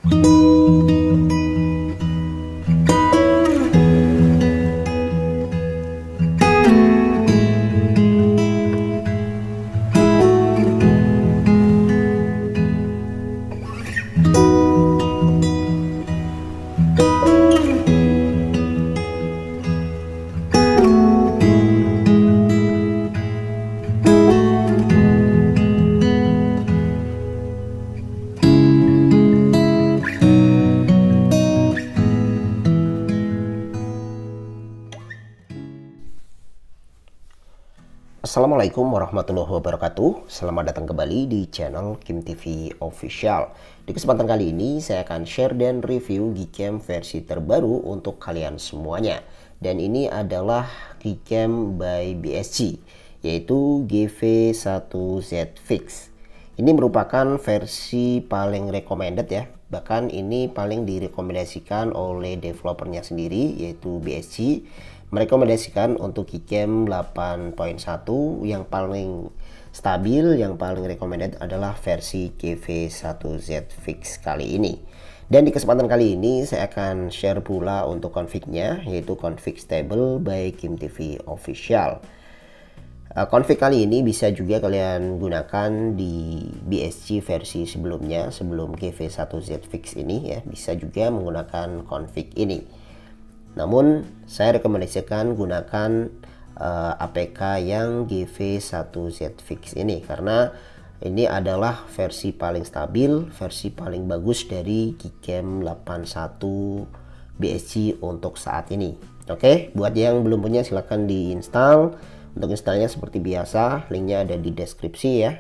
Assalamualaikum warahmatullahi wabarakatuh. Selamat datang kembali di channel Kim TV Official. Di kesempatan kali ini saya akan share dan review Gcam versi terbaru untuk kalian semuanya. Dan ini adalah Gcam by BSC, yaitu GV1Z Fix. Ini merupakan versi paling recommended ya. Bahkan ini paling direkomendasikan oleh developernya sendiri, yaitu BSC. Merekomendasikan untuk Gcam 8.1 yang paling stabil, yang paling recommended adalah versi GV1Z Fix kali ini. Dan di kesempatan kali ini saya akan share pula untuk config-nya, yaitu config stable by Kim TV Official. Config kali ini bisa juga kalian gunakan di BSC versi sebelumnya, sebelum GV1Z Fix ini ya, bisa juga menggunakan config ini. Namun saya rekomendasikan gunakan APK yang GV1Z Fix ini, karena ini adalah versi paling stabil, versi paling bagus dari Gcam 81 BSC untuk saat ini. Oke, buat yang belum punya silahkan diinstal. Untuk installnya seperti biasa, linknya ada di deskripsi ya.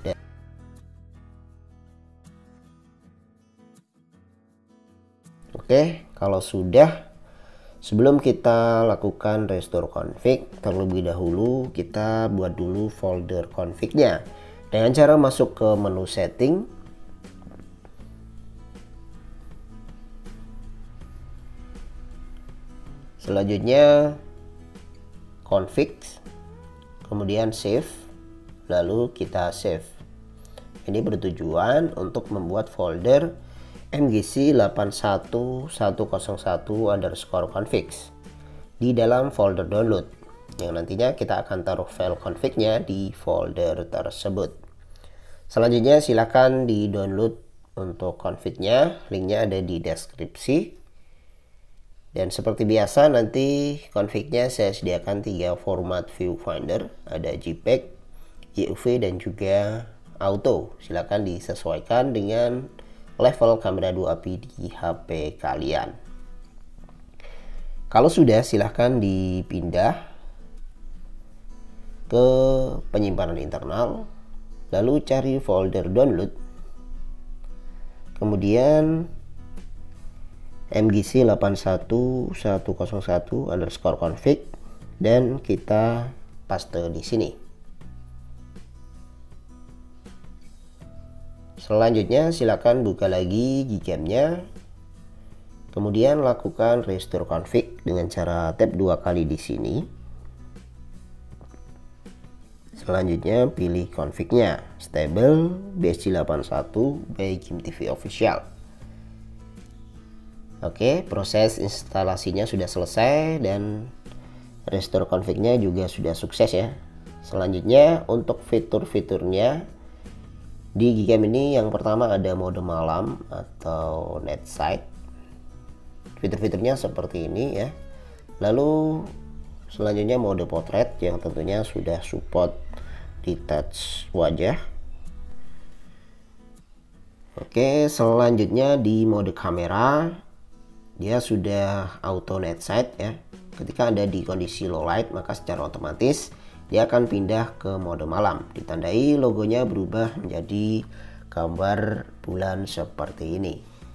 Oke, kalau sudah, sebelum kita lakukan restore config, terlebih dahulu kita buat dulu folder config-nya dengan cara masuk ke menu setting, selanjutnya config, kemudian save, lalu kita save. Ini bertujuan untuk membuat folder mgc 81101_config di dalam folder download, yang nantinya kita akan taruh file config-nya di folder tersebut. Selanjutnya silakan di download untuk config-nya, linknya ada di deskripsi. Dan seperti biasa nanti config-nya saya sediakan 3 format viewfinder, ada JPEG, YUV dan juga auto. Silakan disesuaikan dengan level kamera 2API di HP kalian. Kalau sudah, silahkan dipindah ke penyimpanan internal, lalu cari folder download, kemudian mgc 81101_config dan kita paste di sini. Selanjutnya silakan buka lagi Gcam-nya, kemudian lakukan restore config dengan cara tap 2 kali di sini. Selanjutnya pilih config-nya, stable BSC 81 by Kim TV Official. Oke, proses instalasinya sudah selesai dan restore config-nya juga sudah sukses ya. Selanjutnya untuk fitur-fiturnya di Gcam ini, yang pertama ada mode malam atau night sight. Fitur-fiturnya seperti ini ya. Lalu selanjutnya mode potret yang tentunya sudah support detach wajah. Oke, selanjutnya di mode kamera dia sudah auto night sight ya. Ketika Anda di kondisi low light, maka secara otomatis dia akan pindah ke mode malam. Ditandai logonya berubah menjadi gambar bulan seperti ini.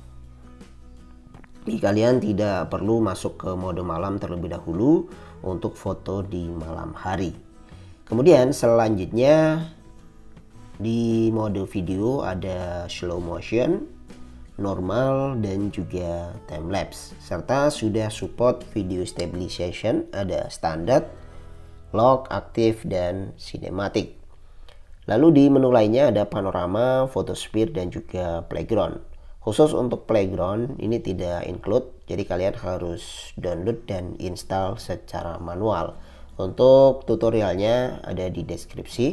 Jadi kalian tidak perlu masuk ke mode malam terlebih dahulu untuk foto di malam hari. Kemudian selanjutnya di mode video ada slow motion, normal dan juga time lapse, serta sudah support video stabilization, ada standar, lock, aktif, dan cinematic. Lalu di menu lainnya ada panorama, photosphere, dan juga playground. Khusus untuk playground ini tidak include, jadi kalian harus download dan install secara manual. Untuk tutorialnya ada di deskripsi.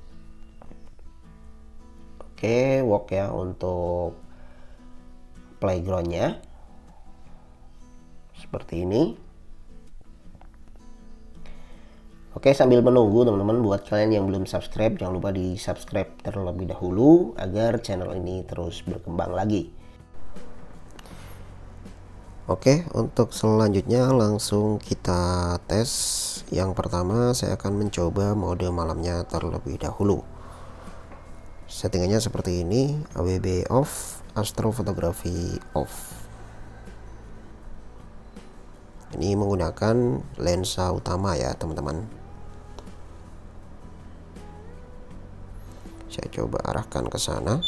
Oke, work ya untuk playgroundnya seperti ini. Oke, sambil menunggu teman-teman, buat kalian yang belum subscribe, jangan lupa di subscribe terlebih dahulu agar channel ini terus berkembang lagi. Oke, untuk selanjutnya langsung kita tes. Yang pertama saya akan mencoba mode malamnya terlebih dahulu. Settingannya seperti ini, AWB off, astrofotografi off. Ini menggunakan lensa utama ya teman-teman. Saya coba arahkan ke sana.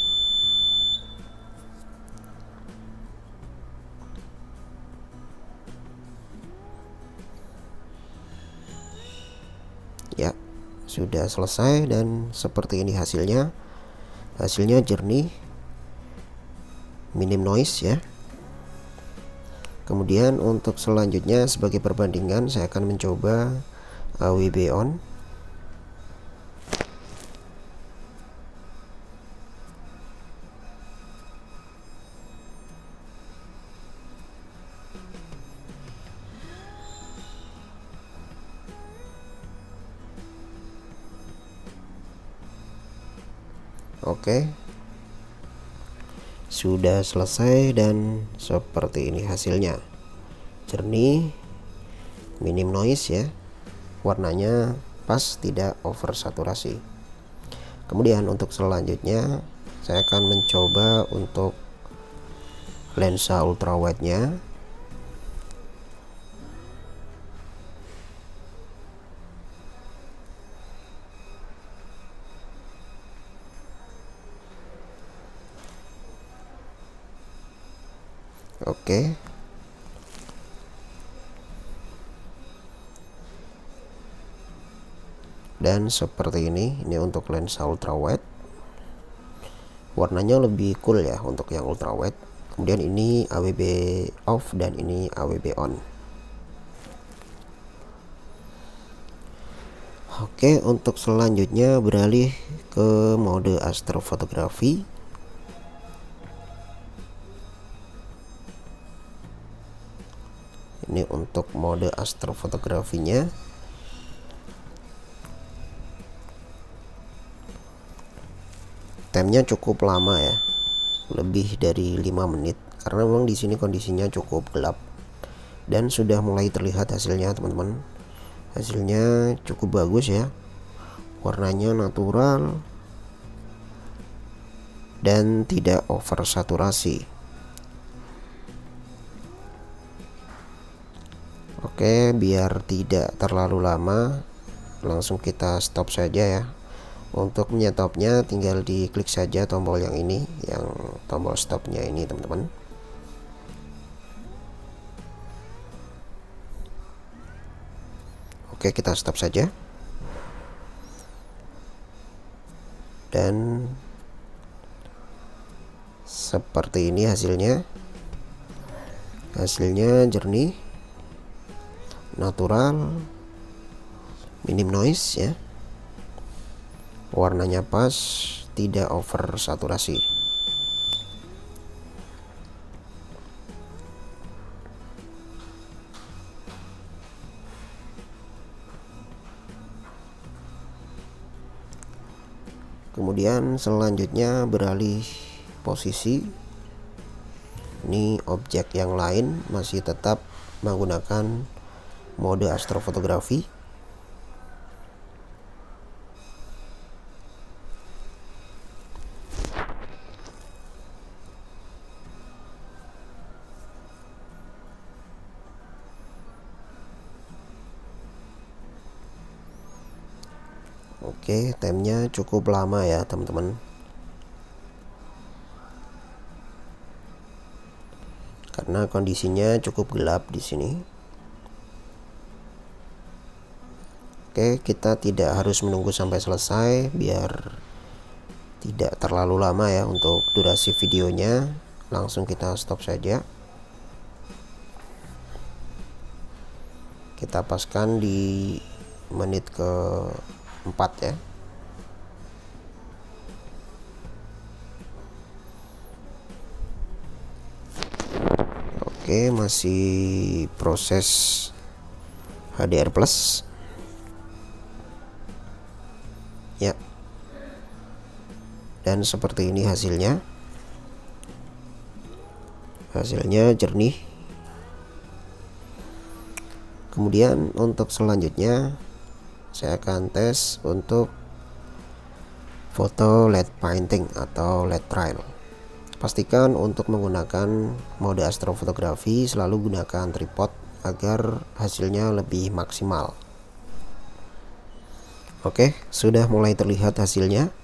Ya, sudah selesai dan seperti ini hasilnya. Hasilnya jernih, minim noise ya. Kemudian untuk selanjutnya sebagai perbandingan saya akan mencoba AWB on. Oke, sudah selesai dan seperti ini hasilnya, jernih, minim noise ya, warnanya pas, tidak over saturasi. Kemudian untuk selanjutnya saya akan mencoba untuk lensa ultrawide nya. Oke, dan seperti ini untuk lensa ultrawide, warnanya lebih cool ya untuk yang ultrawide. Kemudian ini AWB off dan ini AWB on. Oke, untuk selanjutnya beralih ke mode astrofotografi. Ini untuk mode astrofotografinya. Timenya cukup lama ya, lebih dari 5 menit karena memang di sini kondisinya cukup gelap dan sudah mulai terlihat hasilnya teman-teman. Hasilnya cukup bagus ya, warnanya natural dan tidak over saturasi. Oke, biar tidak terlalu lama langsung kita stop saja ya. Untuk menyetopnya tinggal diklik saja tombol yang ini, yang tombol stopnya ini teman-teman. Oke, kita stop saja. Dan seperti ini hasilnya. Hasilnya jernih, natural, minim noise ya, warnanya pas, tidak over saturasi. Kemudian selanjutnya beralih posisi. Ini objek yang lain masih tetap menggunakan mode astrofotografi. Oke, timenya cukup lama ya teman-teman, karena kondisinya cukup gelap di sini. Oke, kita tidak harus menunggu sampai selesai biar tidak terlalu lama ya untuk durasi videonya. langsung kita stop saja. Kita paskan di menit ke-4 ya. Oke, masih proses HDR plus ya, dan seperti ini hasilnya jernih. Kemudian untuk selanjutnya saya akan tes untuk foto LED painting atau LED trail. Pastikan untuk menggunakan mode astrofotografi selalu gunakan tripod agar hasilnya lebih maksimal. Oke, sudah mulai terlihat hasilnya.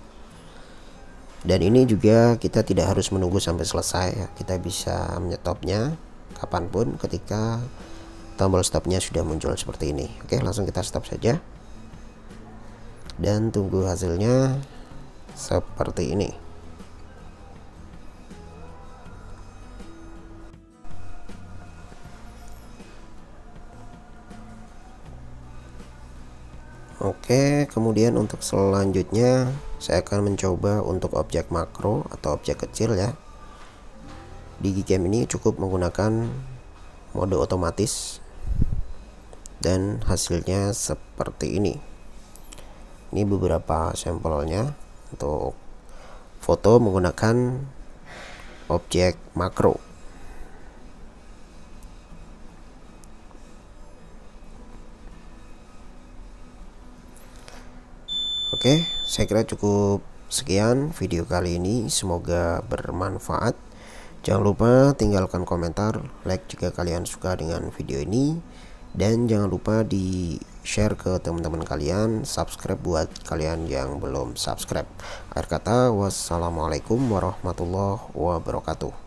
Dan ini juga kita tidak harus menunggu sampai selesai ya. Kita bisa menyetopnya kapanpun ketika tombol stopnya sudah muncul seperti ini. Oke, langsung kita stop saja dan tunggu hasilnya seperti ini. Oke, kemudian untuk selanjutnya saya akan mencoba untuk objek makro atau objek kecil ya. Di Gcam ini cukup menggunakan mode otomatis dan hasilnya seperti ini. Ini beberapa sampelnya untuk foto menggunakan objek makro. Oke, saya kira cukup sekian video kali ini, semoga bermanfaat. Jangan lupa tinggalkan komentar, like jika kalian suka dengan video ini, dan jangan lupa di share ke teman-teman kalian, subscribe buat kalian yang belum subscribe. Akhir kata, wassalamualaikum warahmatullahi wabarakatuh.